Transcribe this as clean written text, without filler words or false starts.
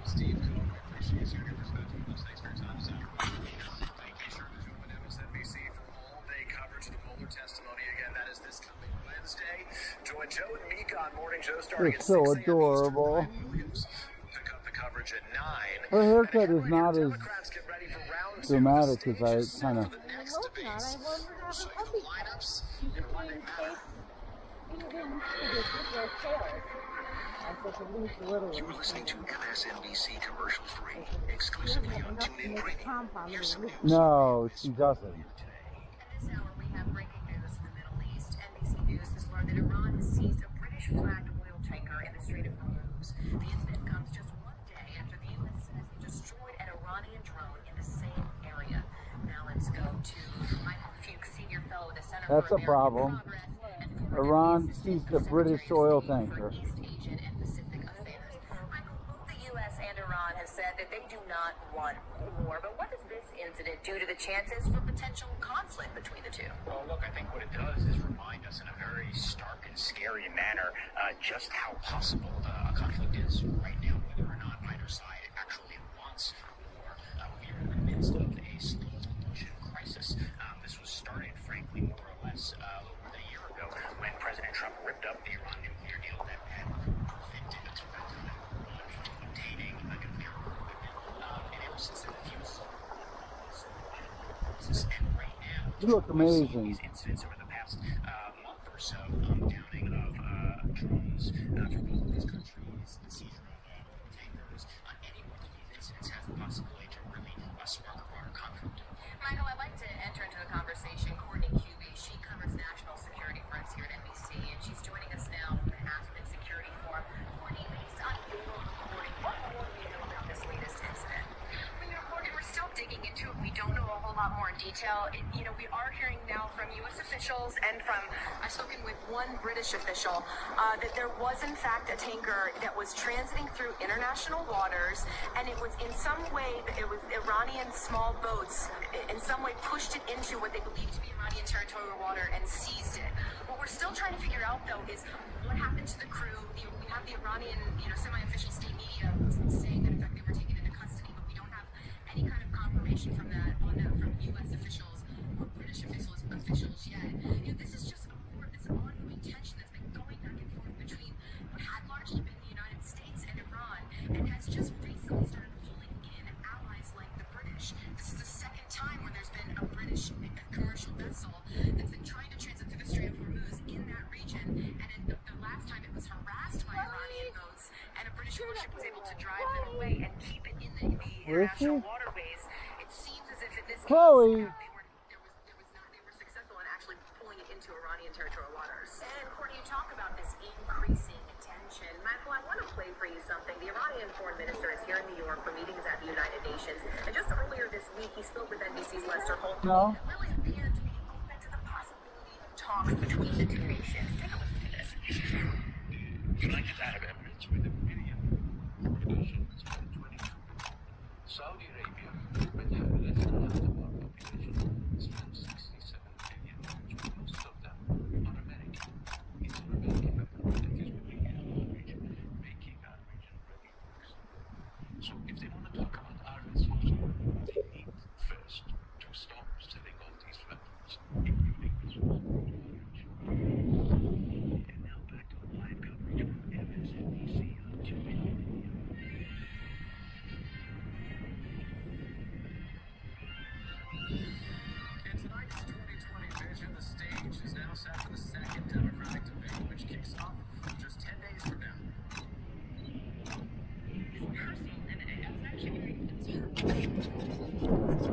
Steve, I appreciate you. Thanks for your time this afternoon. Thank you, Joe and MSNBC, for all-day coverage of the Mueller testimony. Again, that is this coming Wednesday. Join Joe and Mika on Morning Joe starting at 6 a.m. It's so adorable. Pick up the coverage at 9. Her haircut is not as dramatic as I kind of... You were listening to MSNBC commercial free, exclusively on TuneIn Premium. Here's some news. No, she doesn't. At this hour, we have breaking news from the Middle East. NBC News has learned that Iran has seized a British-flagged oil tanker in the Strait of Hormuz. The incident comes just one day after the U.S. has destroyed an Iranian drone in the same area. Now let's go to Michael Fuchs, Senior Fellow at the Center That's for a problem. Iran seized a British oil tanker. Iran has said that they do not want war, but what does this incident do to the chances for potential conflict between the two? Well, look, I think what it does is remind us in a very stark and scary manner just how possible a conflict is right now, whether or not either side actually wants war. We are in the midst of a slow motion crisis. This was started, frankly, more or less over a year ago when President Trump ripped up the Iran nuclear deal that had prevented a threat from obtaining a nuclear weapon. And ever since then, and right now, You look amazing. these incidents over the past month or so, downing of drones from both of these countries, the seizure of tankers. Any one of these incidents has the possibility to really spark a broader conflict. Michael, I'd like to enter into the conversation. Courtney Cubey, she covers national security for us here at NBC, and she's joining us now from the Aspen Security Forum. Courtney, based on your reporting, what more do we know about this latest incident? Well, Courtney, we're still digging into it. We don't know a whole lot more in detail. We are hearing now from U.S. officials and from, I've spoken with one British official, that there was in fact a tanker that was transiting through international waters, and it was in some way, it was Iranian small boats, in some way pushed it into what they believe to be Iranian territorial water and seized it. What we're still trying to figure out, though, is what happened to the crew. We have the Iranian, semi-official state media saying that in fact they were taken into custody, but we don't have any kind of confirmation from that from U.S. officials or British officials yet. This is just this ongoing tension that's been going back and forth between what had largely been the United States and Iran, and has just recently started pulling in allies like the British. This is the second time where there's been a British commercial vessel that's been trying to transit through the Strait of Hormuz in that region, and the last time it was harassed by Iranian boats, and a British warship was able to drive it away and keep it in the international waterways. It seems as if in this case, Chloe! they were successful in actually pulling it into Iranian territorial waters. And Courtney, you talk about this increasing tension. Michael, I want to play for you something. The Iranian foreign minister is here in New York for meetings at the United Nations, and just earlier this week he spoke with NBC's Lester Holt. No. That really appeared to be open to the possibility of talks between the two nations. Take a listen to this. United Arab Emirates with a million population, Saudi Arabia, with less than half of our population, spends 67 billion, which most of them are American. It's an American weapon that is moving in our region, making our region really worse. So if they want to talk about our resources, they need first to stop selling all these weapons, including missiles, to our region. And now back to live coverage from MSNBC on TuneIn. In tonight's 2020 vision, the stage is now set for the second Democratic debate, which kicks off just 10 days from now. It's personal, and I was actually very concerned.